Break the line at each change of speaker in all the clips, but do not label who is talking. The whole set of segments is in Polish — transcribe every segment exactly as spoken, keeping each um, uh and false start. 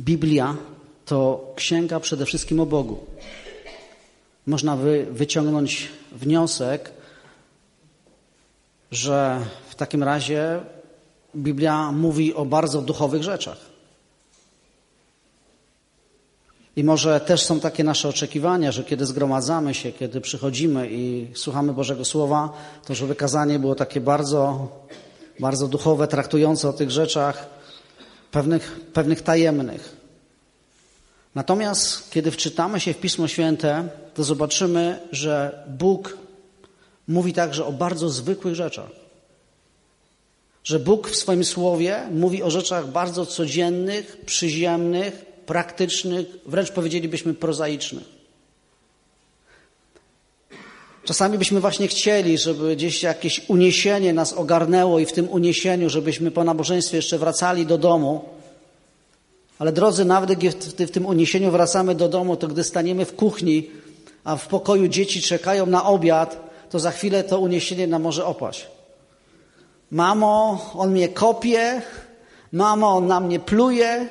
Biblia to księga przede wszystkim o Bogu. Można wy, wyciągnąć wniosek, że w takim razie Biblia mówi o bardzo duchowych rzeczach. I może też są takie nasze oczekiwania, że kiedy zgromadzamy się, kiedy przychodzimy i słuchamy Bożego Słowa, to żeby kazanie było takie bardzo, bardzo duchowe, traktujące o tych rzeczach pewnych, pewnych tajemnych. Natomiast kiedy wczytamy się w Pismo Święte, to zobaczymy, że Bóg mówi także o bardzo zwykłych rzeczach. Że Bóg w swoim Słowie mówi o rzeczach bardzo codziennych, przyziemnych, praktycznych, wręcz powiedzielibyśmy prozaicznych. Czasami byśmy właśnie chcieli, żeby gdzieś jakieś uniesienie nas ogarnęło i w tym uniesieniu, żebyśmy po nabożeństwie jeszcze wracali do domu. Ale drodzy, nawet gdy w tym uniesieniu wracamy do domu, to gdy staniemy w kuchni, a w pokoju dzieci czekają na obiad, to za chwilę to uniesienie nam może opaść. Mamo, on mnie kopie, mamo, on na mnie pluje.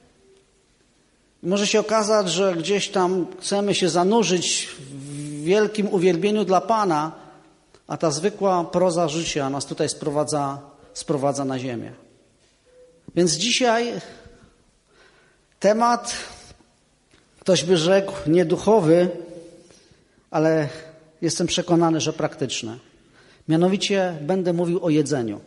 Może się okazać, że gdzieś tam chcemy się zanurzyć w wielkim uwielbieniu dla Pana, a ta zwykła proza życia nas tutaj sprowadza, sprowadza na ziemię. Więc dzisiaj temat, ktoś by rzekł, nie duchowy, ale jestem przekonany, że praktyczny. Mianowicie będę mówił o jedzeniu.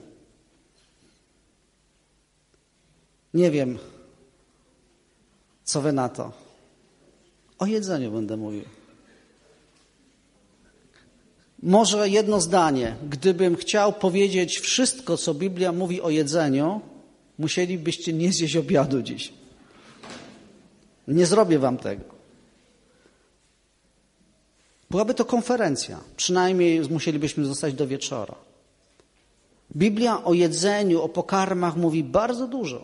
Nie wiem, co wy na to. O jedzeniu będę mówił. Może jedno zdanie. Gdybym chciał powiedzieć wszystko, co Biblia mówi o jedzeniu, musielibyście nie zjeść obiadu dziś. Nie zrobię wam tego. Byłaby to konferencja. Przynajmniej musielibyśmy zostać do wieczora. Biblia o jedzeniu, o pokarmach mówi bardzo dużo.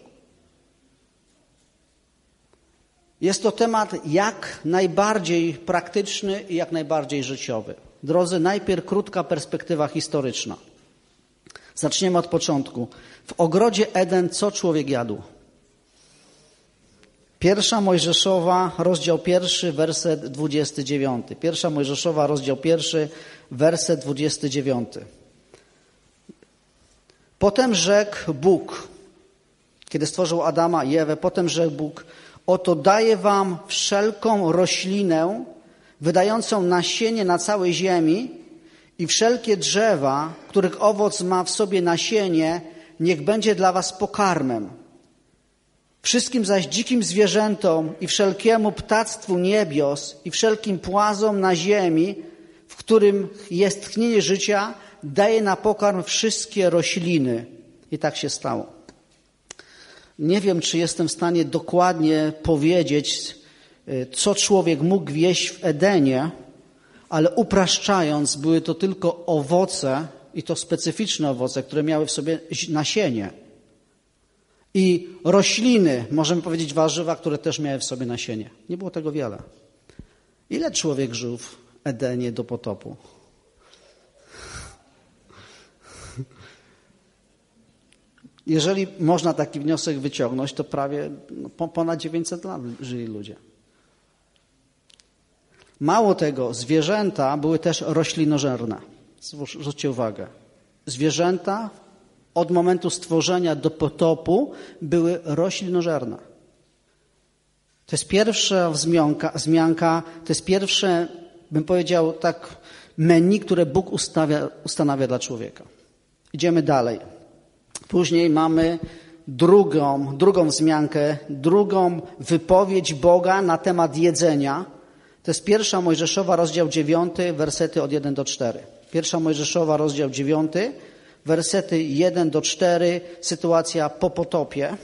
Jest to temat jak najbardziej praktyczny i jak najbardziej życiowy. Drodzy, najpierw krótka perspektywa historyczna. Zaczniemy od początku. W ogrodzie Eden co człowiek jadł? Pierwsza Mojżeszowa, rozdział pierwszy, werset dwudziesty dziewiąty. Pierwsza Mojżeszowa, rozdział pierwszy, werset dwudziesty dziewiąty. Potem rzekł Bóg, kiedy stworzył Adama i Ewę, potem rzekł Bóg, oto daję wam wszelką roślinę, wydającą nasienie na całej ziemi i wszelkie drzewa, których owoc ma w sobie nasienie, niech będzie dla was pokarmem. Wszystkim zaś dzikim zwierzętom i wszelkiemu ptactwu niebios i wszelkim płazom na ziemi, w którym jest tchnienie życia, daje na pokarm wszystkie rośliny. I tak się stało. Nie wiem, czy jestem w stanie dokładnie powiedzieć, co człowiek mógł jeść w Edenie, ale upraszczając, były to tylko owoce, i to specyficzne owoce, które miały w sobie nasienie. I rośliny, możemy powiedzieć warzywa, które też miały w sobie nasienie. Nie było tego wiele. Ile człowiek żył w Edenie do potopu? Jeżeli można taki wniosek wyciągnąć, to prawie no, ponad dziewięćset lat żyli ludzie. Mało tego, zwierzęta były też roślinożerne. Zwróćcie uwagę. Zwierzęta od momentu stworzenia do potopu były roślinożerne. To jest pierwsza wzmianka, wzmianka, to jest pierwsze, bym powiedział tak, menu, które Bóg ustawia, ustanawia dla człowieka. Idziemy dalej. Później mamy drugą, drugą wzmiankę, drugą wypowiedź Boga na temat jedzenia. To jest pierwsza Mojżeszowa, rozdział dziewiąty, wersety od jeden do cztery. Pierwsza Mojżeszowa, rozdział dziewiąty, wersety jeden do cztery, sytuacja po potopie.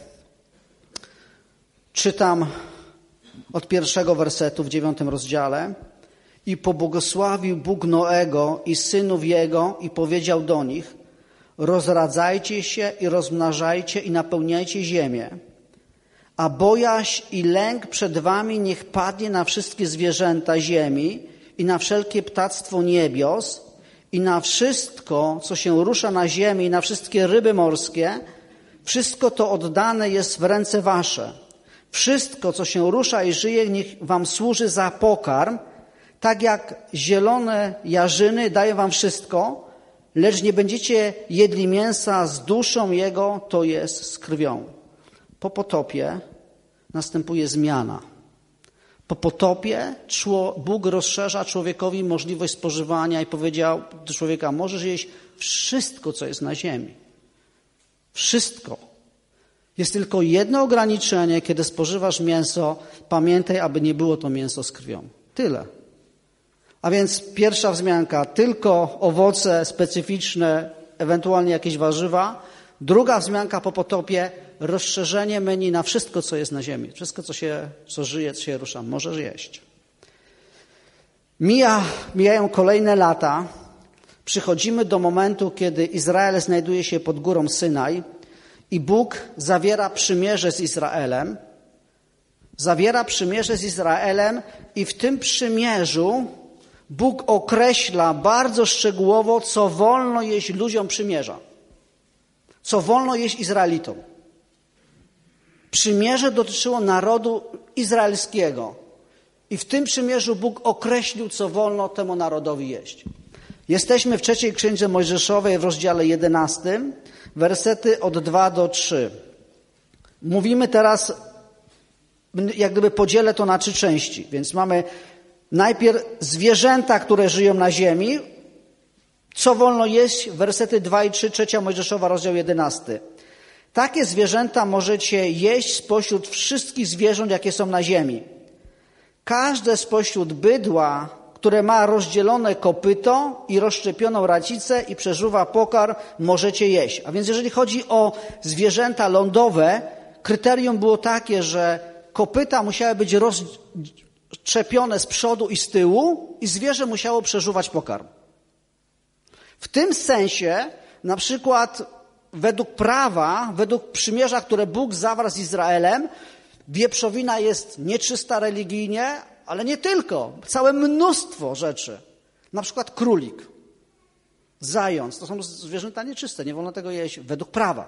Czytam od pierwszego wersetu w dziewiątym rozdziale. I pobłogosławił Bóg Noego i synów jego i powiedział do nich, rozradzajcie się i rozmnażajcie i napełniajcie ziemię, a bojaźń i lęk przed wami niech padnie na wszystkie zwierzęta ziemi i na wszelkie ptactwo niebios i na wszystko, co się rusza na ziemi i na wszystkie ryby morskie. Wszystko to oddane jest w ręce wasze. Wszystko, co się rusza i żyje, niech wam służy za pokarm, tak jak zielone jarzyny dają wam wszystko, lecz nie będziecie jedli mięsa z duszą jego, to jest z krwią. Po potopie następuje zmiana. Po potopie Bóg rozszerza człowiekowi możliwość spożywania i powiedział do człowieka, możesz jeść wszystko, co jest na ziemi. Wszystko. Jest tylko jedno ograniczenie, kiedy spożywasz mięso, pamiętaj, aby nie było to mięso z krwią. Tyle. A więc pierwsza wzmianka, tylko owoce specyficzne, ewentualnie jakieś warzywa. Druga wzmianka po potopie, rozszerzenie menu na wszystko, co jest na ziemi. Wszystko, co się, co żyje, co się rusza, możesz jeść. Mija, mijają kolejne lata. Przychodzimy do momentu, kiedy Izrael znajduje się pod górą Synaj i Bóg zawiera przymierze z Izraelem. Zawiera przymierze z Izraelem i w tym przymierzu Bóg określa bardzo szczegółowo, co wolno jeść ludziom przymierza. Co wolno jeść Izraelitom. Przymierze dotyczyło narodu izraelskiego. I w tym przymierzu Bóg określił, co wolno temu narodowi jeść. Jesteśmy w trzeciej Księdze Mojżeszowej w rozdziale jedenastym, wersety od dwa do trzy. Mówimy teraz, jak gdyby podzielę to na trzy części. Więc mamy najpierw zwierzęta, które żyją na ziemi. Co wolno jeść? Wersety dwa i trzy, trzecia Mojżeszowa, rozdział jedenasty. Takie zwierzęta możecie jeść spośród wszystkich zwierząt, jakie są na ziemi. Każde spośród bydła, które ma rozdzielone kopyto i rozszczepioną racicę i przeżuwa pokarm, możecie jeść. A więc jeżeli chodzi o zwierzęta lądowe, kryterium było takie, że kopyta musiały być rozszczepione z przodu i z tyłu i zwierzę musiało przeżuwać pokarm. W tym sensie, na przykład według prawa, według przymierza, które Bóg zawarł z Izraelem, wieprzowina jest nieczysta religijnie, ale nie tylko. Całe mnóstwo rzeczy. Na przykład królik, zając. To są zwierzęta nieczyste. Nie wolno tego jeść według prawa.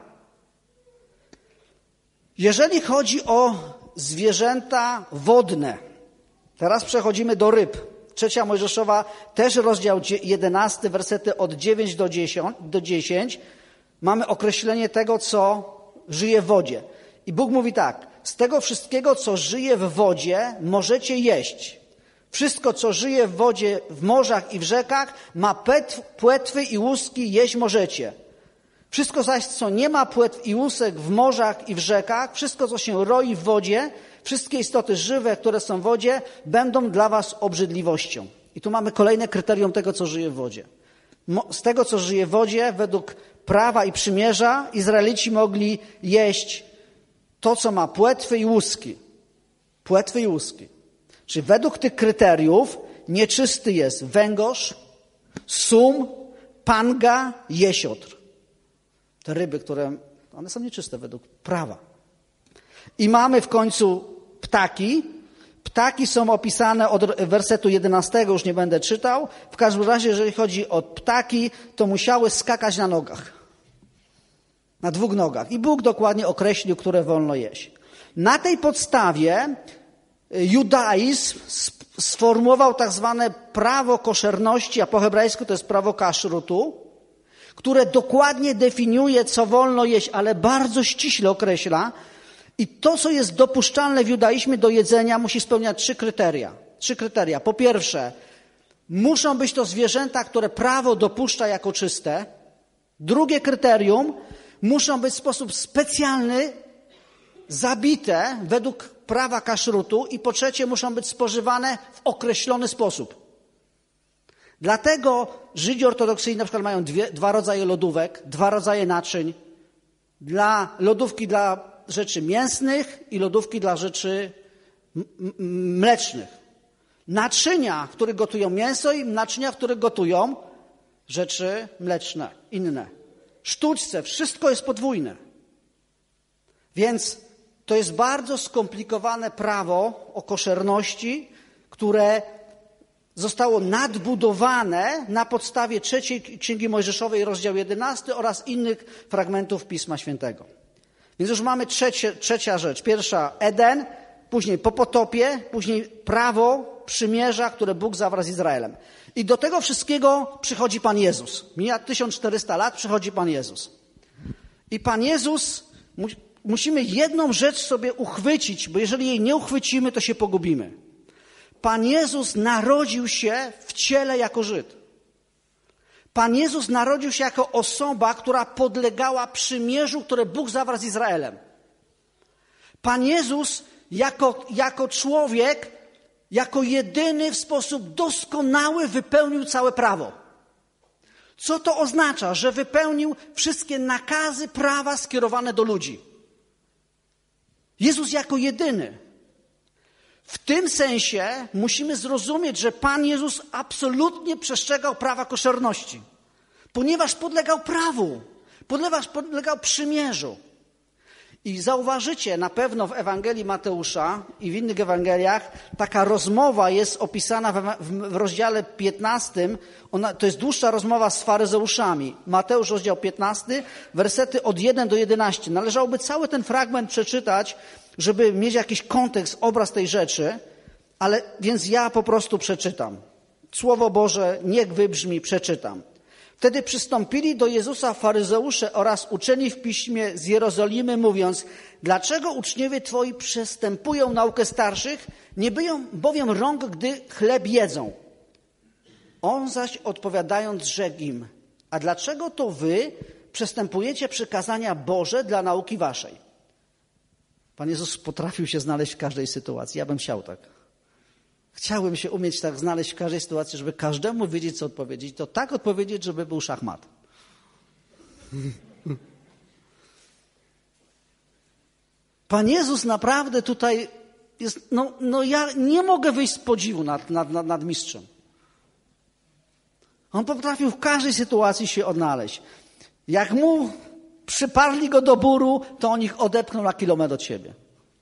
Jeżeli chodzi o zwierzęta wodne, teraz przechodzimy do ryb. Trzecia Mojżeszowa, też rozdział jedenasty, wersety od dziewięć do dziesięciu. Mamy określenie tego, co żyje w wodzie. I Bóg mówi tak, z tego wszystkiego, co żyje w wodzie, możecie jeść. Wszystko, co żyje w wodzie, w morzach i w rzekach, ma płetwy i łuski, jeść możecie. Wszystko zaś, co nie ma płetw i łusek w morzach i w rzekach, wszystko, co się roi w wodzie, wszystkie istoty żywe, które są w wodzie, będą dla was obrzydliwością. I tu mamy kolejne kryterium tego, co żyje w wodzie. Z tego, co żyje w wodzie, według prawa i przymierza, Izraelici mogli jeść to, co ma płetwy i łuski. Płetwy i łuski. Czyli według tych kryteriów nieczysty jest węgorz, sum, panga, jesiotr. Te ryby, które, one są nieczyste według prawa. I mamy w końcu ptaki. Ptaki są opisane od wersetu jedenastego, już nie będę czytał. W każdym razie, jeżeli chodzi o ptaki, to musiały skakać na nogach. Na dwóch nogach. I Bóg dokładnie określił, które wolno jeść. Na tej podstawie judaizm sformułował tak zwane prawo koszerności, a po hebrajsku to jest prawo kaszrutu, które dokładnie definiuje, co wolno jeść, ale bardzo ściśle określa. I to, co jest dopuszczalne w judaizmie do jedzenia, musi spełniać trzy kryteria. Trzy kryteria. Po pierwsze, muszą być to zwierzęta, które prawo dopuszcza jako czyste. Drugie kryterium, muszą być w sposób specjalny zabite według prawa kaszrutu. I po trzecie, muszą być spożywane w określony sposób. Dlatego Żydzi ortodoksyjni na przykład mają dwie, dwa rodzaje lodówek, dwa rodzaje naczyń. Dla lodówki dla rzeczy mięsnych i lodówki dla rzeczy mlecznych. Naczynia, w których gotują mięso i naczynia, w których gotują rzeczy mleczne, inne. Sztućce, wszystko jest podwójne. Więc to jest bardzo skomplikowane prawo o koszerności, które zostało nadbudowane na podstawie trzeciej Księgi Mojżeszowej, rozdział jedenasty oraz innych fragmentów Pisma Świętego. Więc już mamy trzecie, trzecia rzecz. Pierwsza Eden, później po potopie, później prawo przymierza, które Bóg zawarł z Izraelem. I do tego wszystkiego przychodzi Pan Jezus. Mija tysiąc czterysta lat, przychodzi Pan Jezus. I Pan Jezus, mu, musimy jedną rzecz sobie uchwycić, bo jeżeli jej nie uchwycimy, to się pogubimy. Pan Jezus narodził się w ciele jako Żyd. Pan Jezus narodził się jako osoba, która podlegała przymierzu, które Bóg zawarł z Izraelem. Pan Jezus jako, jako człowiek, jako jedyny w sposób doskonały wypełnił całe prawo. Co to oznacza? Że wypełnił wszystkie nakazy prawa skierowane do ludzi. Jezus jako jedyny. W tym sensie musimy zrozumieć, że Pan Jezus absolutnie przestrzegał prawa koszerności, ponieważ podlegał prawu, ponieważ podlegał przymierzu. I zauważycie na pewno w Ewangelii Mateusza i w innych Ewangeliach, taka rozmowa jest opisana w, w rozdziale piętnastym. Ona, to jest dłuższa rozmowa z faryzeuszami. Mateusz, rozdział piętnasty, wersety od pierwszego do jedenastego. Należałoby cały ten fragment przeczytać, żeby mieć jakiś kontekst, obraz tej rzeczy, ale więc ja po prostu przeczytam. Słowo Boże niech wybrzmi, przeczytam. Wtedy przystąpili do Jezusa faryzeusze oraz uczeni w piśmie z Jerozolimy, mówiąc: dlaczego uczniowie Twoi przestępują naukę starszych, nie myją bowiem rąk, gdy chleb jedzą? On zaś odpowiadając rzekł im: a dlaczego to wy przestępujecie przykazania Boże dla nauki waszej? Pan Jezus potrafił się znaleźć w każdej sytuacji. Ja bym chciał tak. Chciałbym się umieć tak znaleźć w każdej sytuacji, żeby każdemu wiedzieć, co odpowiedzieć. To tak odpowiedzieć, żeby był szachmat. Pan Jezus naprawdę tutaj jest, no, no ja nie mogę wyjść z podziwu nad, nad, nad, nad mistrzem. On potrafił w każdej sytuacji się odnaleźć. Jak mu przyparli go do bóru, to on ich odepchnął na kilometr od siebie.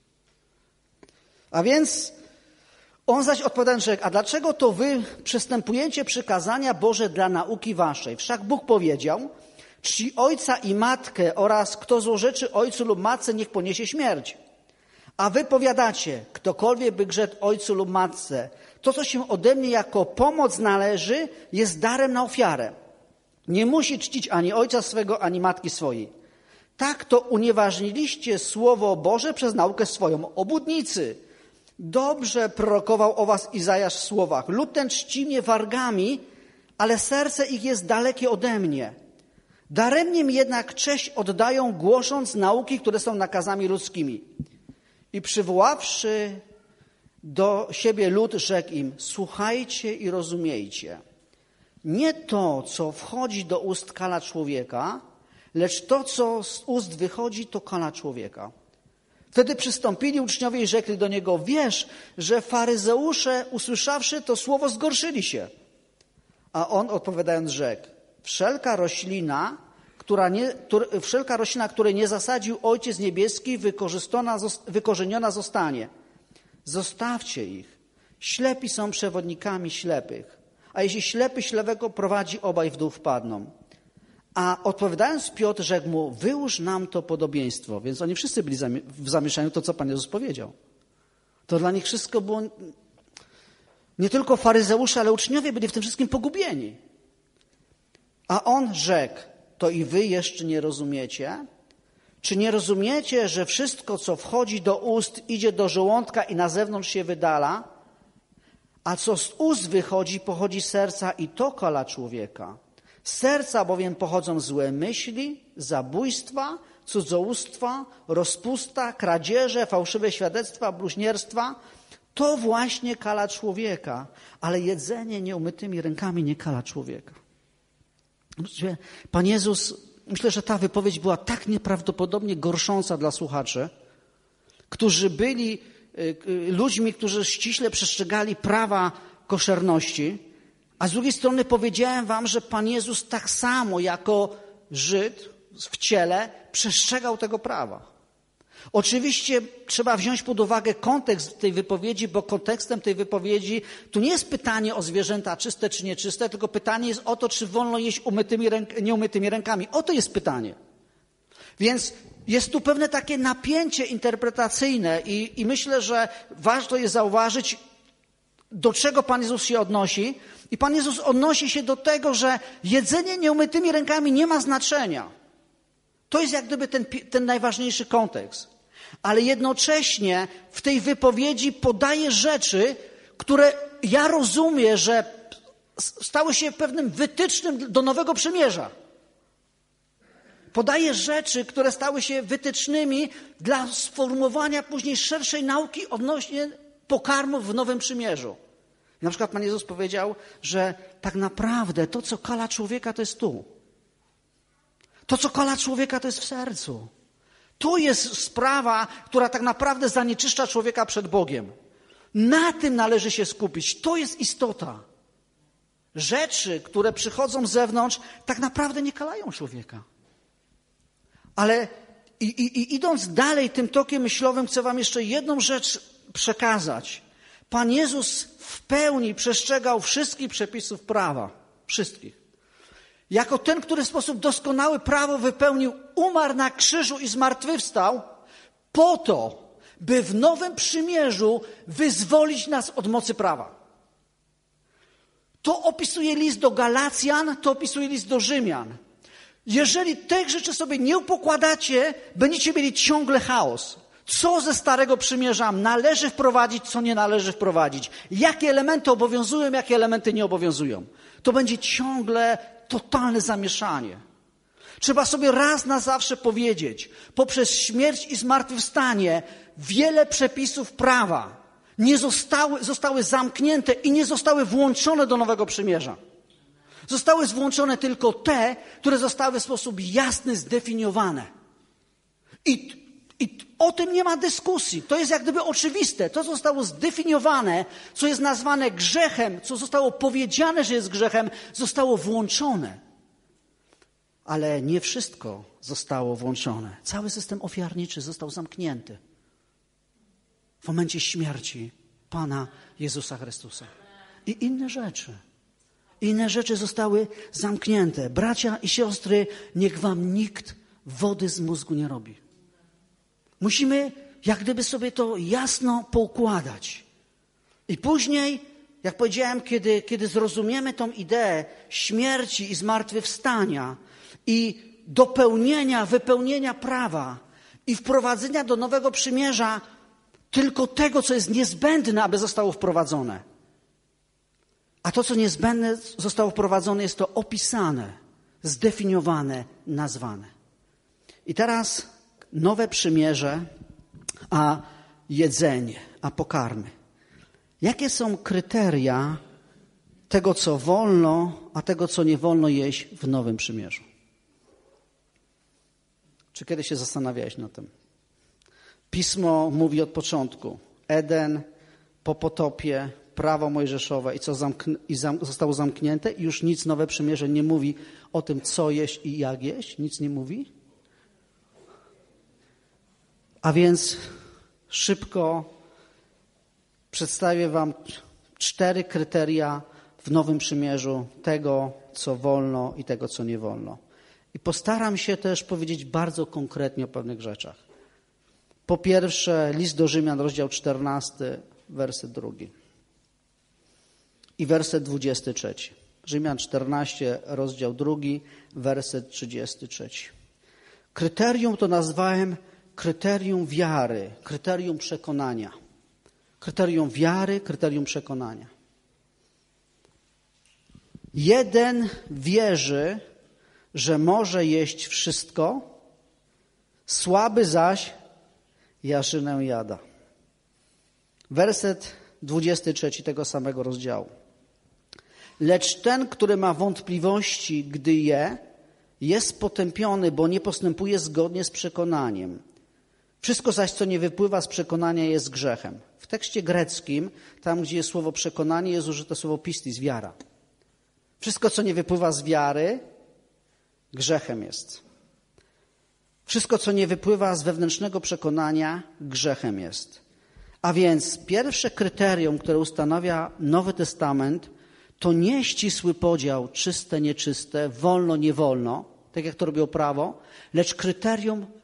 A więc on zaś odpowiadając rzekł: a dlaczego to wy przestępujecie przykazania Boże dla nauki waszej? Wszak Bóg powiedział: czci ojca i matkę oraz kto złorzeczy ojcu lub matce, niech poniesie śmierć. A wy powiadacie: ktokolwiek by grzedł ojcu lub matce, to co się ode mnie jako pomoc należy, jest darem na ofiarę. Nie musi czcić ani ojca swego, ani matki swojej. Tak to unieważniliście Słowo Boże przez naukę swoją. Obłudnicy! Dobrze prorokował o was Izajasz w słowach: lud ten czci mnie wargami, ale serce ich jest dalekie ode mnie. Daremnie mi jednak cześć oddają, głosząc nauki, które są nakazami ludzkimi. I przywoławszy do siebie lud, rzekł im: słuchajcie i rozumiejcie. Nie to, co wchodzi do ust, kala człowieka, lecz to, co z ust wychodzi, to kala człowieka. Wtedy przystąpili uczniowie i rzekli do niego: wiesz, że faryzeusze, usłyszawszy to słowo, zgorszyli się. A on odpowiadając rzekł: wszelka roślina, która nie, wszelka roślina, której nie zasadził Ojciec Niebieski, wykorzeniona zostanie. Zostawcie ich. Ślepi są przewodnikami ślepych. A jeśli ślepy ślepego prowadzi, obaj w dół wpadną. A odpowiadając Piotr, rzekł mu: wyłóż nam to podobieństwo. Więc oni wszyscy byli w zamieszaniu to, co Pan Jezus powiedział. To dla nich wszystko było, nie tylko faryzeusze, ale uczniowie byli w tym wszystkim pogubieni. A on rzekł: to i wy jeszcze nie rozumiecie? Czy nie rozumiecie, że wszystko, co wchodzi do ust, idzie do żołądka i na zewnątrz się wydala? A co z ust wychodzi, pochodzi z serca i to kala człowieka. Z serca bowiem pochodzą złe myśli, zabójstwa, cudzołóstwa, rozpusta, kradzieże, fałszywe świadectwa, bluźnierstwa. To właśnie kala człowieka, ale jedzenie nieumytymi rękami nie kala człowieka. Pan Jezus, myślę, że ta wypowiedź była tak nieprawdopodobnie gorsząca dla słuchaczy, którzy byli ludźmi, którzy ściśle przestrzegali prawa koszerności, a z drugiej strony powiedziałem wam, że Pan Jezus tak samo jako Żyd w ciele przestrzegał tego prawa. Oczywiście trzeba wziąć pod uwagę kontekst tej wypowiedzi, bo kontekstem tej wypowiedzi tu nie jest pytanie o zwierzęta czyste czy nieczyste, tylko pytanie jest o to, czy wolno jeść umytymi ręk- nieumytymi rękami. O to jest pytanie. Więc jest tu pewne takie napięcie interpretacyjne i, i myślę, że warto jest zauważyć, do czego Pan Jezus się odnosi. I Pan Jezus odnosi się do tego, że jedzenie nieumytymi rękami nie ma znaczenia. To jest jak gdyby ten, ten najważniejszy kontekst. Ale jednocześnie w tej wypowiedzi podaje rzeczy, które ja rozumiem, że stały się pewnym wytycznym do Nowego Przymierza. Podaje rzeczy, które stały się wytycznymi dla sformułowania później szerszej nauki odnośnie pokarmów w Nowym Przymierzu. Na przykład Pan Jezus powiedział, że tak naprawdę to, co kala człowieka, to jest tu. To, co kala człowieka, to jest w sercu. Tu jest sprawa, która tak naprawdę zanieczyszcza człowieka przed Bogiem. Na tym należy się skupić. To jest istota. Rzeczy, które przychodzą z zewnątrz, tak naprawdę nie kalają człowieka. Ale i, i, i idąc dalej tym tokiem myślowym, chcę wam jeszcze jedną rzecz przekazać. Pan Jezus w pełni przestrzegał wszystkich przepisów prawa. Wszystkich. Jako ten, który w sposób doskonały prawo wypełnił, umarł na krzyżu i zmartwychwstał po to, by w Nowym Przymierzu wyzwolić nas od mocy prawa. To opisuje list do Galacjan, to opisuje list do Rzymian. Jeżeli tych rzeczy sobie nie upokładacie, będziecie mieli ciągle chaos. Co ze Starego Przymierza należy wprowadzić, co nie należy wprowadzić. Jakie elementy obowiązują, jakie elementy nie obowiązują. To będzie ciągle totalne zamieszanie. Trzeba sobie raz na zawsze powiedzieć, poprzez śmierć i zmartwychwstanie wiele przepisów prawa nie zostały, zostały zamknięte i nie zostały włączone do Nowego Przymierza. Zostały włączone tylko te, które zostały w sposób jasny zdefiniowane. I, i o tym nie ma dyskusji. To jest jak gdyby oczywiste. To zostało zdefiniowane, co jest nazwane grzechem, co zostało powiedziane, że jest grzechem, zostało włączone. Ale nie wszystko zostało włączone. Cały system ofiarniczy został zamknięty w momencie śmierci Pana Jezusa Chrystusa. I inne rzeczy. Inne rzeczy zostały zamknięte. Bracia i siostry, niech wam nikt wody z mózgu nie robi. Musimy jak gdyby sobie to jasno poukładać. I później, jak powiedziałem, kiedy, kiedy zrozumiemy tą ideę śmierci i zmartwychwstania i dopełnienia, wypełnienia prawa i wprowadzenia do Nowego Przymierza tylko tego, co jest niezbędne, aby zostało wprowadzone. A to, co niezbędne zostało wprowadzone, jest to opisane, zdefiniowane, nazwane. I teraz Nowe Przymierze, a jedzenie, a pokarmy. Jakie są kryteria tego, co wolno, a tego, co nie wolno jeść w Nowym Przymierzu? Czy kiedyś się zastanawiałeś nad tym? Pismo mówi od początku. Eden, po potopie, prawo mojżeszowe i co zamkn- i zam- zostało zamknięte i już nic Nowe Przymierze nie mówi o tym, co jeść i jak jeść. Nic nie mówi. A więc szybko przedstawię wam cztery kryteria w Nowym Przymierzu tego, co wolno i tego, co nie wolno. I postaram się też powiedzieć bardzo konkretnie o pewnych rzeczach. Po pierwsze, list do Rzymian, rozdział czternasty, werset drugi. I werset dwudziesty trzeci. Rzymian czternaście, rozdział drugi, werset trzydziesty trzeci. Kryterium to nazwałem kryterium wiary, kryterium przekonania. Kryterium wiary, kryterium przekonania. Jeden wierzy, że może jeść wszystko, słaby zaś jarzynę jada. Werset dwudziesty trzeci tego samego rozdziału. Lecz ten, który ma wątpliwości, gdy je, jest potępiony, bo nie postępuje zgodnie z przekonaniem. Wszystko zaś, co nie wypływa z przekonania, jest grzechem. W tekście greckim, tam gdzie jest słowo przekonanie, jest użyte słowo pistis, wiara. Wszystko, co nie wypływa z wiary, grzechem jest. Wszystko, co nie wypływa z wewnętrznego przekonania, grzechem jest. A więc pierwsze kryterium, które ustanawia Nowy Testament, to nie ścisły podział czyste, nieczyste, wolno, nie wolno, tak jak to robiło prawo, lecz kryterium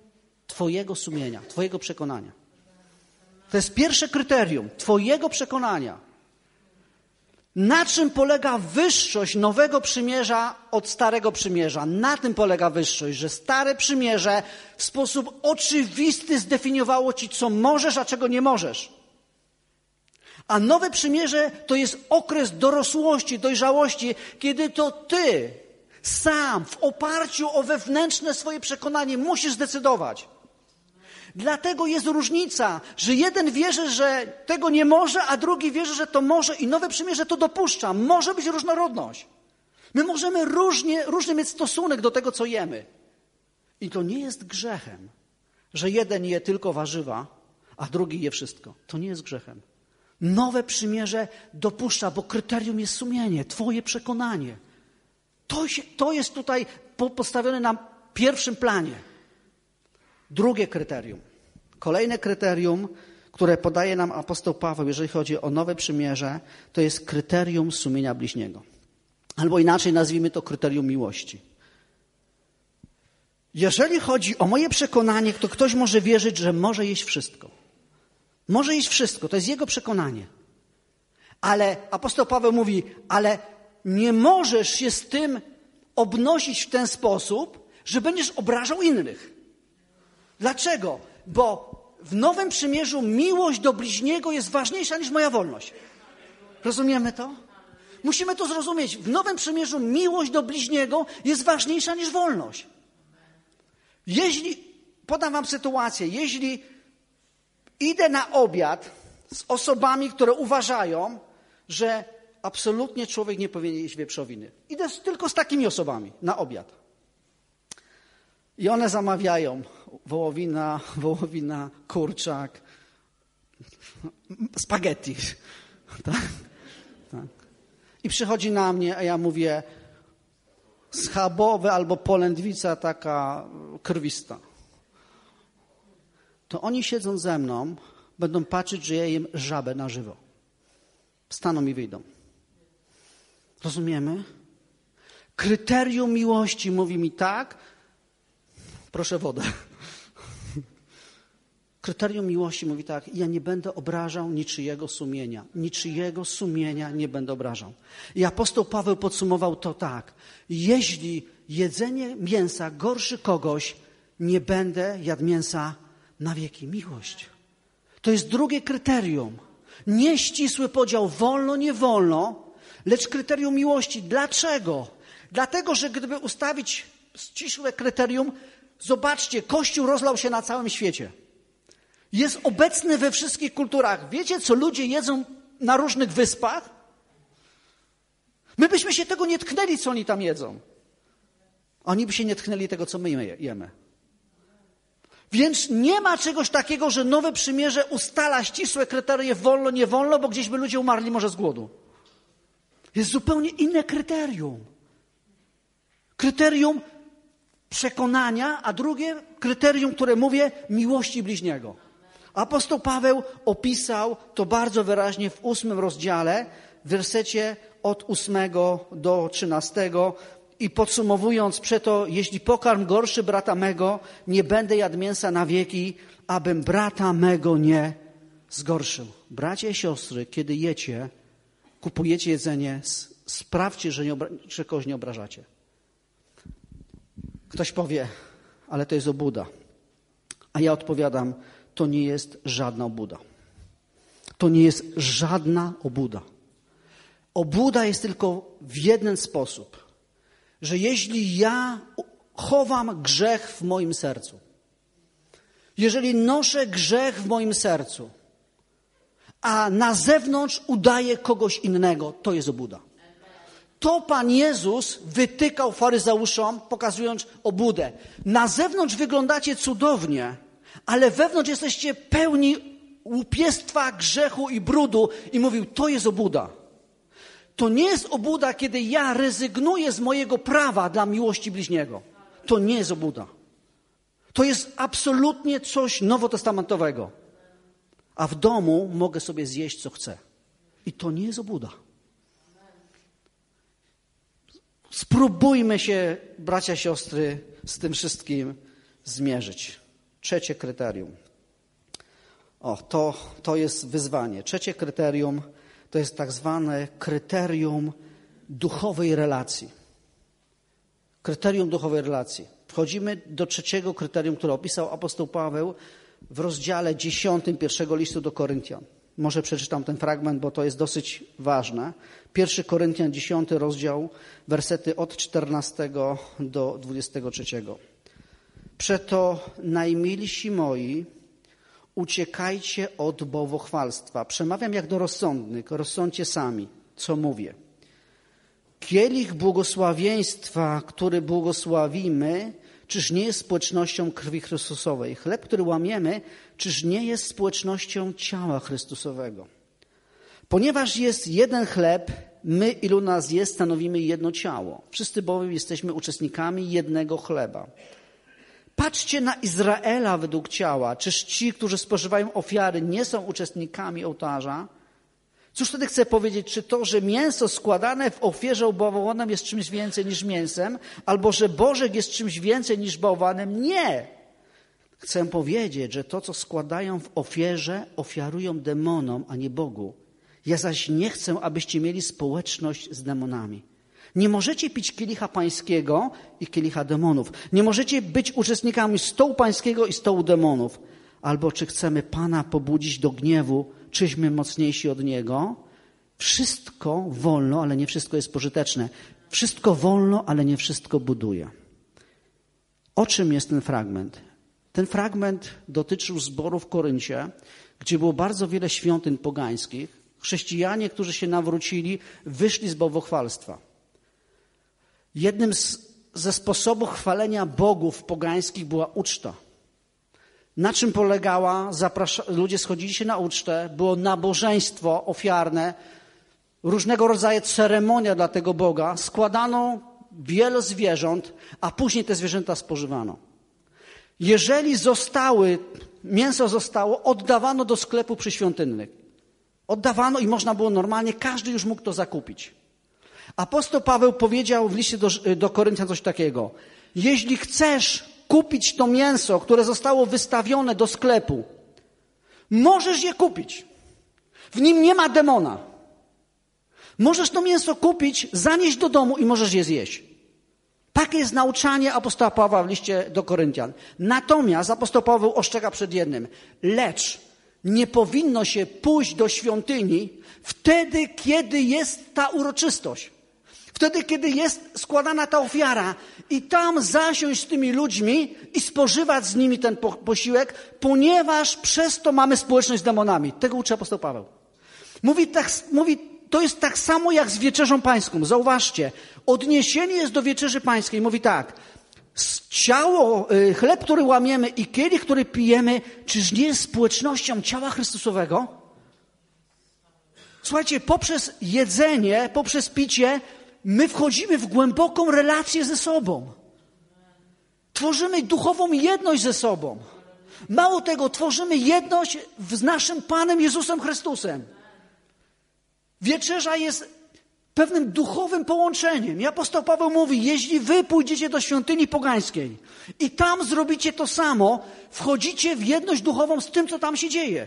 Twojego sumienia, Twojego przekonania. To jest pierwsze kryterium, Twojego przekonania. Na czym polega wyższość nowego przymierza od starego przymierza? Na tym polega wyższość, że stare przymierze w sposób oczywisty zdefiniowało ci, co możesz, a czego nie możesz. A nowe przymierze to jest okres dorosłości, dojrzałości, kiedy to ty sam w oparciu o wewnętrzne swoje przekonanie musisz zdecydować. Dlatego jest różnica, że jeden wierzy, że tego nie może, a drugi wierzy, że to może i nowe przymierze to dopuszcza. Może być różnorodność. My możemy różnie, różny mieć stosunek do tego, co jemy. I to nie jest grzechem, że jeden je tylko warzywa, a drugi je wszystko. To nie jest grzechem. Nowe przymierze dopuszcza, bo kryterium jest sumienie, Twoje przekonanie. To, się, to jest tutaj postawione na pierwszym planie. Drugie kryterium. Kolejne kryterium, które podaje nam apostoł Paweł, jeżeli chodzi o nowe przymierze, to jest kryterium sumienia bliźniego. Albo inaczej nazwijmy to kryterium miłości. Jeżeli chodzi o moje przekonanie, to ktoś może wierzyć, że może jeść wszystko. Może jeść wszystko, to jest jego przekonanie. Ale apostoł Paweł mówi, ale nie możesz się z tym obnosić w ten sposób, że będziesz obrażał innych. Dlaczego? Bo w Nowym Przymierzu miłość do bliźniego jest ważniejsza niż moja wolność. Rozumiemy to? Musimy to zrozumieć. W Nowym Przymierzu miłość do bliźniego jest ważniejsza niż wolność. Jeśli, podam wam sytuację, jeśli idę na obiad z osobami, które uważają, że absolutnie człowiek nie powinien jeść wieprzowiny. Idę tylko z takimi osobami na obiad. I one zamawiają wołowina, wołowina, kurczak, spaghetti. Tak? Tak. I przychodzi na mnie, a ja mówię schabowe albo polędwica taka krwista. To oni siedzą ze mną, będą patrzeć, że ja jem żabę na żywo. Wstaną i wyjdą. Rozumiemy? Kryterium miłości mówi mi tak, proszę wodę. Kryterium miłości mówi tak, ja nie będę obrażał niczyjego sumienia. Niczyjego sumienia nie będę obrażał. I apostoł Paweł podsumował to tak. Jeśli jedzenie mięsa gorszy kogoś, nie będę jadł mięsa na wieki. Miłość. To jest drugie kryterium. Nie ścisły podział wolno, nie wolno, lecz kryterium miłości. Dlaczego? Dlatego, że gdyby ustawić ścisłe kryterium, zobaczcie, Kościół rozlał się na całym świecie. Jest obecny we wszystkich kulturach. Wiecie, co ludzie jedzą na różnych wyspach? My byśmy się tego nie tknęli, co oni tam jedzą. Oni by się nie tknęli tego, co my jemy. Więc nie ma czegoś takiego, że nowe przymierze ustala ścisłe kryteria wolno, nie wolno, bo gdzieś by ludzie umarli może z głodu. Jest zupełnie inne kryterium. Kryterium przekonania, a drugie kryterium, które mówię, miłości bliźniego. Apostoł Paweł opisał to bardzo wyraźnie w ósmym rozdziale, w wersecie od ósmego do trzynastego i podsumowując przeto, jeśli pokarm gorszy brata mego, nie będę jadł mięsa na wieki, abym brata mego nie zgorszył. Bracia i siostry, kiedy jecie, kupujecie jedzenie, sprawdźcie, że, nie obra- że kogoś nie obrażacie. Ktoś powie, ale to jest obłuda. A ja odpowiadam, to nie jest żadna obłuda. To nie jest żadna obłuda. Obłuda jest tylko w jeden sposób, że jeśli ja chowam grzech w moim sercu, jeżeli noszę grzech w moim sercu, a na zewnątrz udaję kogoś innego, to jest obłuda. To Pan Jezus wytykał faryzeuszom, pokazując obłudę. Na zewnątrz wyglądacie cudownie, ale wewnątrz jesteście pełni łupiestwa, grzechu i brudu. I mówił, to jest obłuda. To nie jest obłuda, kiedy ja rezygnuję z mojego prawa dla miłości bliźniego. To nie jest obłuda. To jest absolutnie coś nowotestamentowego. A w domu mogę sobie zjeść, co chcę. I to nie jest obłuda. Spróbujmy się, bracia, siostry, z tym wszystkim zmierzyć. Trzecie kryterium. O, to, to jest wyzwanie. Trzecie kryterium to jest tak zwane kryterium duchowej relacji. Kryterium duchowej relacji. Wchodzimy do trzeciego kryterium, które opisał apostoł Paweł w rozdziale dziesiątym pierwszego listu do Koryntian. Może przeczytam ten fragment, bo to jest dosyć ważne. Pierwszy Koryntian, dziesiąty rozdział, wersety od czternastego do dwudziestego trzeciego. Przeto najmilsi moi, uciekajcie od bałwochwalstwa. Przemawiam jak do rozsądnych, rozsądźcie sami, co mówię. Kielich błogosławieństwa, który błogosławimy, czyż nie jest społecznością krwi Chrystusowej? Chleb, który łamiemy, czyż nie jest społecznością ciała Chrystusowego? Ponieważ jest jeden chleb, my, ilu nas jest, stanowimy jedno ciało. Wszyscy bowiem jesteśmy uczestnikami jednego chleba. Patrzcie na Izraela według ciała. Czyż ci, którzy spożywają ofiary, nie są uczestnikami ołtarza? Cóż wtedy chcę powiedzieć? Czy to, że mięso składane w ofierze ubałwonem jest czymś więcej niż mięsem? Albo że bożek jest czymś więcej niż bałwanem? Nie! Chcę powiedzieć, że to, co składają w ofierze, ofiarują demonom, a nie Bogu. Ja zaś nie chcę, abyście mieli społeczność z demonami. Nie możecie pić kielicha pańskiego i kielicha demonów. Nie możecie być uczestnikami stołu pańskiego i stołu demonów. Albo czy chcemy Pana pobudzić do gniewu, czyśmy mocniejsi od Niego? Wszystko wolno, ale nie wszystko jest pożyteczne. Wszystko wolno, ale nie wszystko buduje. O czym jest ten fragment? Ten fragment dotyczył zboru w Koryncie, gdzie było bardzo wiele świątyń pogańskich. Chrześcijanie, którzy się nawrócili, wyszli z bałwochwalstwa. Jednym z, ze sposobów chwalenia bogów pogańskich była uczta. Na czym polegała? Zaprasza... Ludzie schodzili się na ucztę, było nabożeństwo ofiarne, różnego rodzaju ceremonia dla tego Boga, składano wiele zwierząt, a później te zwierzęta spożywano. Jeżeli zostały, mięso zostało, oddawano do sklepu przyświątynnych. Oddawano i można było normalnie, każdy już mógł to zakupić. Apostoł Paweł powiedział w liście do, do Koryntian coś takiego. Jeśli chcesz kupić to mięso, które zostało wystawione do sklepu, możesz je kupić. W nim nie ma demona. Możesz to mięso kupić, zanieść do domu i możesz je zjeść. Takie jest nauczanie apostoła Pawła w liście do Koryntian. Natomiast apostoł Paweł ostrzega przed jednym. Lecz nie powinno się pójść do świątyni wtedy, kiedy jest ta uroczystość. Wtedy, kiedy jest składana ta ofiara i tam zasiąść z tymi ludźmi i spożywać z nimi ten posiłek, ponieważ przez to mamy społeczność z demonami. Tego uczy apostoł Paweł. Mówi, tak, mówi, to jest tak samo jak z wieczerzą pańską. Zauważcie, odniesienie jest do wieczerzy pańskiej. Mówi tak, ciało, chleb, który łamiemy i kielich, który pijemy, czyż nie jest społecznością ciała Chrystusowego? Słuchajcie, poprzez jedzenie, poprzez picie, my wchodzimy w głęboką relację ze sobą. Tworzymy duchową jedność ze sobą. Mało tego, tworzymy jedność z naszym Panem Jezusem Chrystusem. Wieczerza jest pewnym duchowym połączeniem. I apostoł Paweł mówi, jeśli wy pójdziecie do świątyni pogańskiej i tam zrobicie to samo, wchodzicie w jedność duchową z tym, co tam się dzieje.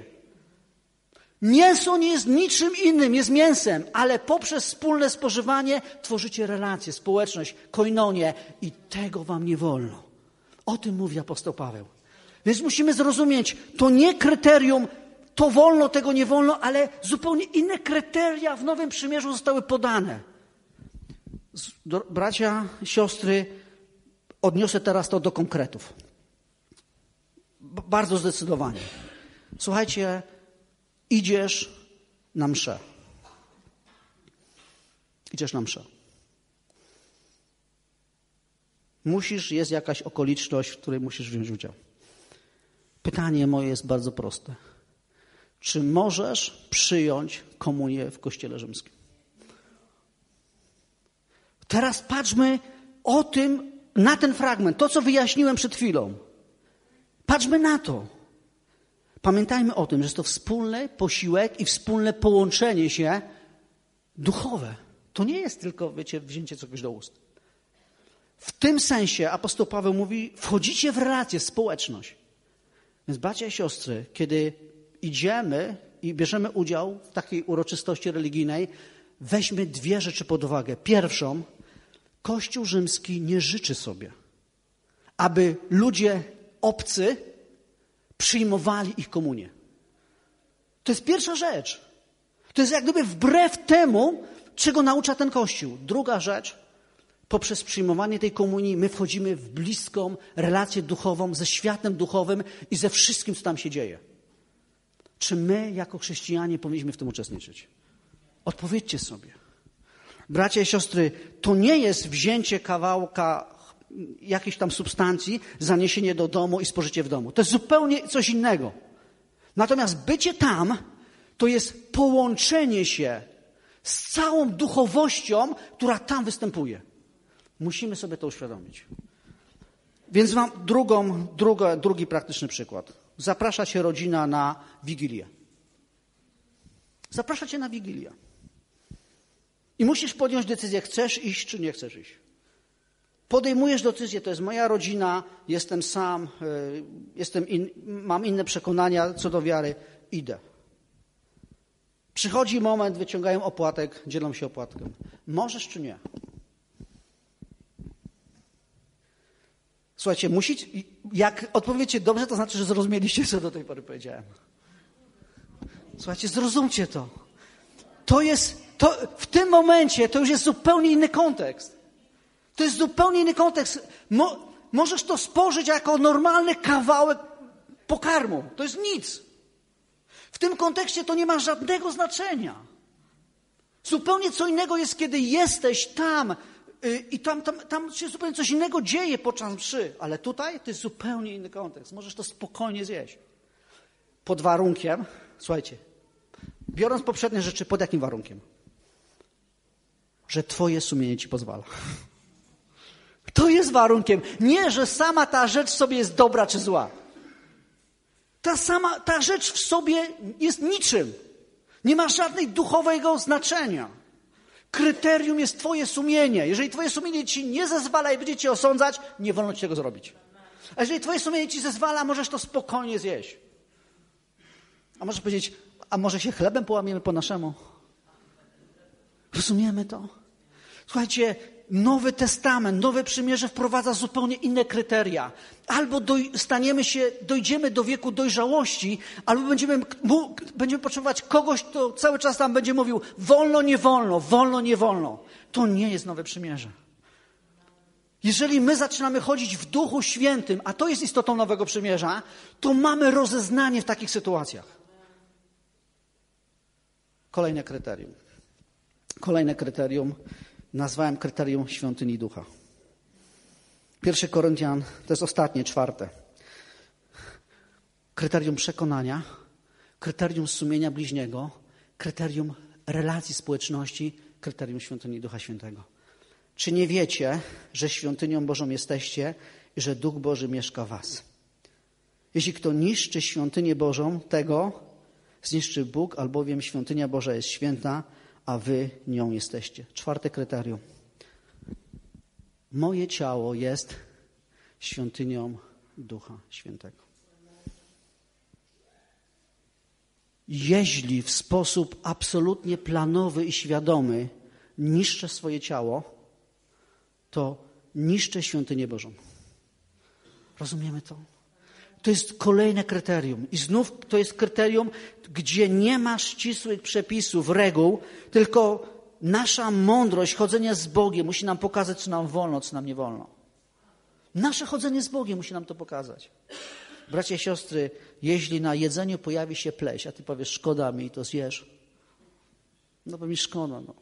Mięso nie jest niczym innym, jest mięsem, ale poprzez wspólne spożywanie tworzycie relacje, społeczność, koinonię i tego wam nie wolno. O tym mówi apostoł Paweł. Więc musimy zrozumieć, to nie kryterium, to wolno, tego nie wolno, ale zupełnie inne kryteria w Nowym Przymierzu zostały podane. Bracia, siostry, odniosę teraz to do konkretów. Bardzo zdecydowanie. Słuchajcie, idziesz na mszę. Idziesz na mszę. Musisz, jest jakaś okoliczność, w której musisz wziąć udział. Pytanie moje jest bardzo proste. Czy możesz przyjąć komunię w Kościele Rzymskim? Teraz patrzmy o tym, na ten fragment, to co wyjaśniłem przed chwilą. Patrzmy na to. Pamiętajmy o tym, że jest to wspólny posiłek i wspólne połączenie się duchowe. To nie jest tylko, wiecie, wzięcie czegoś do ust. W tym sensie apostoł Paweł mówi, wchodzicie w relację, w społeczność. Więc bracia i siostry, kiedy idziemy i bierzemy udział w takiej uroczystości religijnej, weźmy dwie rzeczy pod uwagę. Pierwszą, Kościół rzymski nie życzy sobie, aby ludzie obcy przyjmowali ich komunię. To jest pierwsza rzecz. To jest jak gdyby wbrew temu, czego naucza ten Kościół. Druga rzecz, poprzez przyjmowanie tej komunii my wchodzimy w bliską relację duchową ze światem duchowym i ze wszystkim, co tam się dzieje. Czy my jako chrześcijanie powinniśmy w tym uczestniczyć? Odpowiedzcie sobie. Bracia i siostry, to nie jest wzięcie kawałka jakiejś tam substancji, zaniesienie do domu i spożycie w domu. To jest zupełnie coś innego. Natomiast bycie tam to jest połączenie się z całą duchowością, która tam występuje. Musimy sobie to uświadomić. Więc mam drugą, druga, drugi praktyczny przykład. Zaprasza cię rodzina na Wigilię. Zaprasza cię na Wigilię. I musisz podjąć decyzję, chcesz iść, czy nie chcesz iść. Podejmujesz decyzję, to jest moja rodzina, jestem sam, jestem in, mam inne przekonania co do wiary, idę. Przychodzi moment, wyciągają opłatek, dzielą się opłatkiem. Możesz czy nie? Słuchajcie, musicie, jak odpowiecie dobrze, to znaczy, że zrozumieliście, co do tej pory powiedziałem. Słuchajcie, zrozumcie to. To jest, to w tym momencie to już jest zupełnie inny kontekst. To jest zupełnie inny kontekst. Mo, możesz to spożyć jako normalny kawałek pokarmu. To jest nic. W tym kontekście to nie ma żadnego znaczenia. Zupełnie co innego jest, kiedy jesteś tam yy, i tam, tam, tam się zupełnie coś innego dzieje podczas mszy. Ale tutaj to jest zupełnie inny kontekst. Możesz to spokojnie zjeść. Pod warunkiem, słuchajcie, biorąc poprzednie rzeczy, pod jakim warunkiem? Że twoje sumienie ci pozwala. To jest warunkiem. Nie, że sama ta rzecz w sobie jest dobra czy zła. Ta sama, ta rzecz w sobie jest niczym. Nie ma żadnej duchowego znaczenia. Kryterium jest twoje sumienie. Jeżeli twoje sumienie ci nie zezwala i będzie cię osądzać, nie wolno ci tego zrobić. A jeżeli twoje sumienie ci zezwala, możesz to spokojnie zjeść. A możesz powiedzieć, a może się chlebem połamiemy po naszemu? Rozumiemy to? Słuchajcie, Nowy Testament, Nowe Przymierze wprowadza zupełnie inne kryteria. Albo doj, staniemy się, dojdziemy do wieku dojrzałości, albo będziemy, będziemy potrzebować kogoś, kto cały czas tam będzie mówił wolno, nie wolno, wolno, nie wolno. To nie jest Nowe Przymierze. Jeżeli my zaczynamy chodzić w Duchu Świętym, a to jest istotą Nowego Przymierza, to mamy rozeznanie w takich sytuacjach. Kolejne kryterium. Kolejne kryterium nazwałem kryterium świątyni ducha. Pierwszy Koryntian, to jest ostatnie, czwarte. Kryterium przekonania, kryterium sumienia bliźniego, kryterium relacji społeczności, kryterium świątyni Ducha Świętego. Czy nie wiecie, że świątynią Bożą jesteście i że Duch Boży mieszka w was? Jeśli kto niszczy świątynię Bożą, tego zniszczy Bóg, albowiem świątynia Boża jest święta, a wy nią jesteście. Czwarte kryterium. Moje ciało jest świątynią Ducha Świętego. Jeśli w sposób absolutnie planowy i świadomy niszczę swoje ciało, to niszczę świątynię Bożą. Rozumiemy to? To jest kolejne kryterium. I znów to jest kryterium, gdzie nie ma ścisłych przepisów, reguł, tylko nasza mądrość, chodzenie z Bogiem musi nam pokazać, co nam wolno, co nam nie wolno. Nasze chodzenie z Bogiem musi nam to pokazać. Bracia i siostry, jeśli na jedzeniu pojawi się pleś, a ty powiesz, szkoda mi, to zjesz. No bo mi szkoda, no.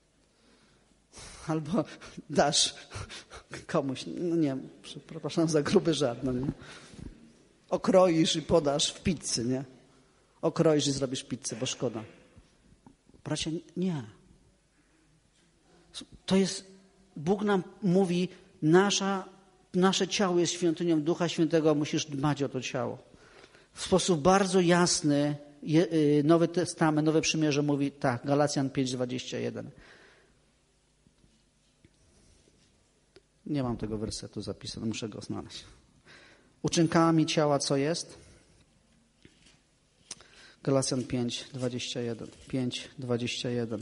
Albo dasz komuś, no nie, przepraszam za gruby żart, no nie. Okroisz i podasz w pizzy, nie? Okroisz i zrobisz pizzę, bo szkoda. Bracia, nie. To jest, Bóg nam mówi, nasza, nasze ciało jest świątynią Ducha Świętego, musisz dbać o to ciało. W sposób bardzo jasny Nowy Testament, Nowe Przymierze mówi tak, Galacjan pięć, dwadzieścia jeden. Nie mam tego wersetu zapisanego, muszę go znaleźć. Uczynkami ciała co jest? Galacjan pięć, dwadzieścia jeden. pięć, dwadzieścia jeden.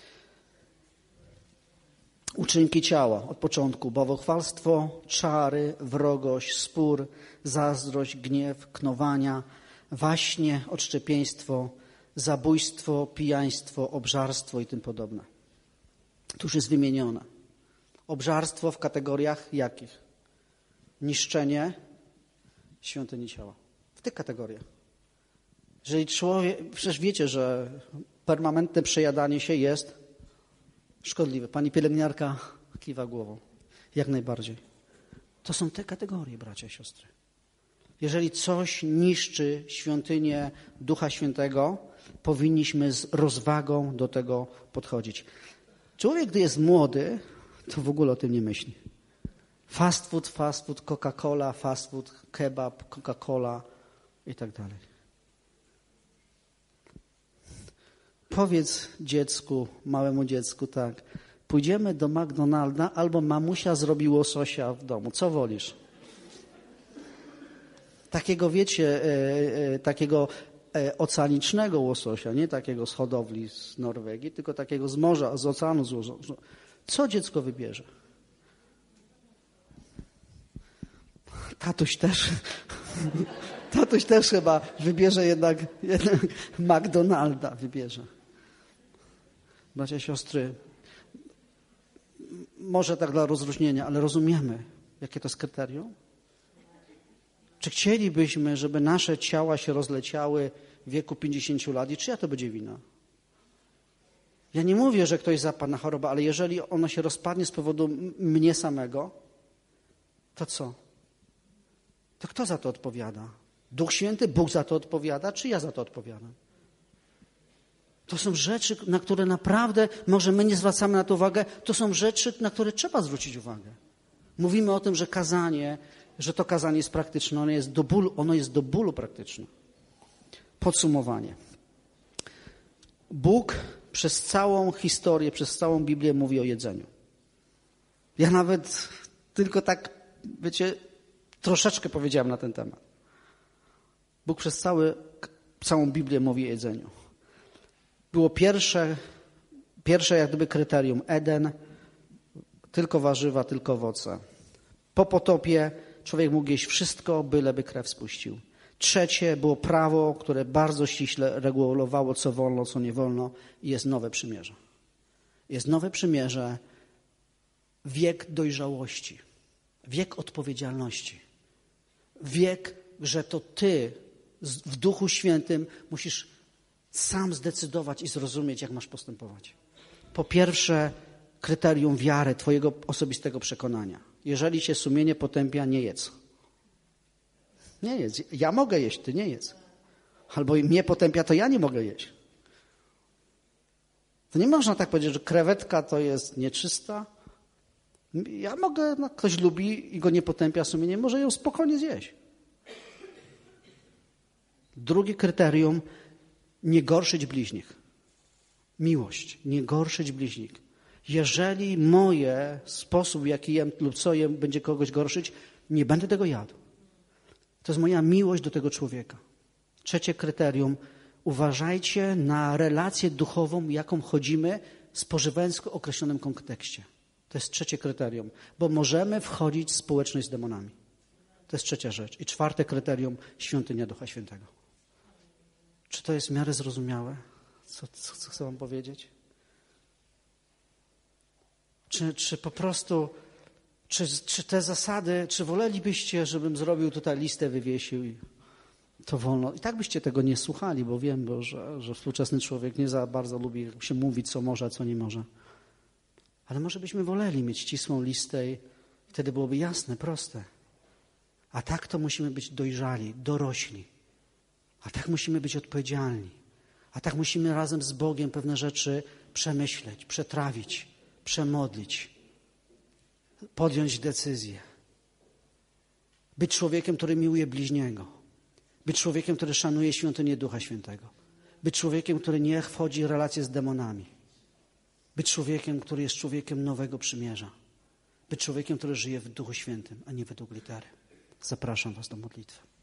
Uczynki ciała od początku: bałwochwalstwo, czary, wrogość, spór, zazdrość, gniew, knowania, waśnie, odszczepieństwo, zabójstwo, pijaństwo, obżarstwo i tym podobne. Tu już jest wymienione. Obżarstwo w kategoriach jakich? Niszczenie świątyni ciała. W tych kategoriach. Jeżeli człowiek, przecież wiecie, że permanentne przejadanie się jest szkodliwe. Pani pielęgniarka kiwa głową. Jak najbardziej. To są te kategorie, bracia i siostry. Jeżeli coś niszczy świątynię Ducha Świętego, powinniśmy z rozwagą do tego podchodzić. Człowiek, gdy jest młody, to w ogóle o tym nie myśli. Fast food, fast food, Coca-Cola, fast food, kebab, Coca-Cola i tak dalej. Powiedz dziecku, małemu dziecku tak, pójdziemy do McDonalda albo mamusia zrobi łososia w domu. Co wolisz? Takiego, wiecie, e, e, takiego e, oceanicznego łososia, nie takiego z hodowli z Norwegii, tylko takiego z morza, z oceanu. Z morza. Co dziecko wybierze? Tatuś też. Tatuś też chyba wybierze jednak, jednak McDonalda wybierze. Bracia i siostry, może tak dla rozróżnienia, ale rozumiemy, jakie to jest kryterium? Czy chcielibyśmy, żeby nasze ciała się rozleciały w wieku pięćdziesięciu lat i czyja to będzie wina? Ja nie mówię, że ktoś zapadł na chorobę, ale jeżeli ono się rozpadnie z powodu mnie samego, to co? To kto za to odpowiada? Duch Święty, Bóg za to odpowiada, czy ja za to odpowiadam? To są rzeczy, na które naprawdę, może my nie zwracamy na to uwagę, to są rzeczy, na które trzeba zwrócić uwagę. Mówimy o tym, że kazanie, że to kazanie jest praktyczne, ono jest do bólu, ono jest do bólu praktyczne. Podsumowanie. Bóg przez całą historię, przez całą Biblię mówi o jedzeniu. Ja nawet tylko tak, wiecie, troszeczkę powiedziałem na ten temat. Bóg przez cały, całą Biblię mówi o jedzeniu. Było pierwsze, pierwsze jak gdyby kryterium. Eden, tylko warzywa, tylko owoce. Po potopie człowiek mógł jeść wszystko, byleby krew spuścił. Trzecie było prawo, które bardzo ściśle regulowało, co wolno, co nie wolno. I jest nowe przymierze. Jest nowe przymierze, wiek dojrzałości, wiek odpowiedzialności. Wiek, że to ty w Duchu Świętym musisz sam zdecydować i zrozumieć, jak masz postępować. Po pierwsze, kryterium wiary, twojego osobistego przekonania. Jeżeli cię sumienie potępia, nie jedz. Nie jedz. Ja mogę jeść, ty nie jedz. Albo mnie potępia, to ja nie mogę jeść. To nie można tak powiedzieć, że krewetka to jest nieczysta. Ja mogę, no, ktoś lubi i go nie potępia sumienie, może ją spokojnie zjeść. Drugie kryterium, nie gorszyć bliźnich. Miłość, nie gorszyć bliźnich. Jeżeli moje sposób, w jaki jem lub co jem, będzie kogoś gorszyć, nie będę tego jadł. To jest moja miłość do tego człowieka. Trzecie kryterium, uważajcie na relację duchową, jaką chodzimy, spożywając w określonym kontekście. To jest trzecie kryterium, bo możemy wchodzić w społeczność z demonami. To jest trzecia rzecz. I czwarte kryterium, świątynia Ducha Świętego. Czy to jest w miarę zrozumiałe? Co, co, co chcę wam powiedzieć? Czy, czy po prostu, czy, czy te zasady, czy wolelibyście, żebym zrobił tutaj listę, wywiesił i to wolno? I tak byście tego nie słuchali, bo wiem, bo, że, że współczesny człowiek nie za bardzo lubi się mówić, co może, a co nie może. Ale może byśmy woleli mieć ścisłą listę i wtedy byłoby jasne, proste. A tak to musimy być dojrzali, dorośli. A tak musimy być odpowiedzialni. A tak musimy razem z Bogiem pewne rzeczy przemyśleć, przetrawić, przemodlić, podjąć decyzję. Być człowiekiem, który miłuje bliźniego. Być człowiekiem, który szanuje świątynię Ducha Świętego. Być człowiekiem, który nie wchodzi w relacje z demonami. Być człowiekiem, który jest człowiekiem nowego przymierza. Być człowiekiem, który żyje w Duchu Świętym, a nie według litery. Zapraszam was do modlitwy.